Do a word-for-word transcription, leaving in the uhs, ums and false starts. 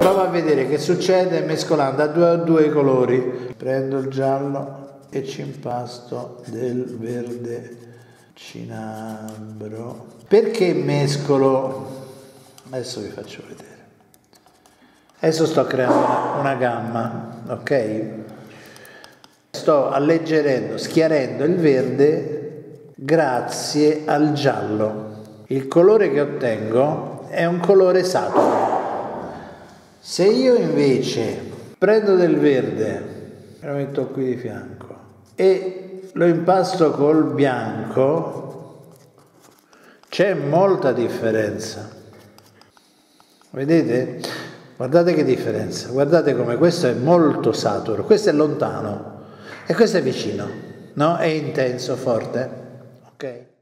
Prova a vedere che succede mescolando a due a due i colori. Prendo il giallo e ci impasto del verde cinambro. Perché mescolo? Adesso vi faccio vedere. Adesso sto creando una, una gamma, ok? Sto alleggerendo, schiarendo il verde grazie al giallo. Il colore che ottengo è un colore saturo. Se io invece prendo del verde, lo metto qui di fianco, e lo impasto col bianco, c'è molta differenza. Vedete? Guardate che differenza, guardate come questo è molto saturo, questo è lontano e questo è vicino, no? È intenso, forte, ok?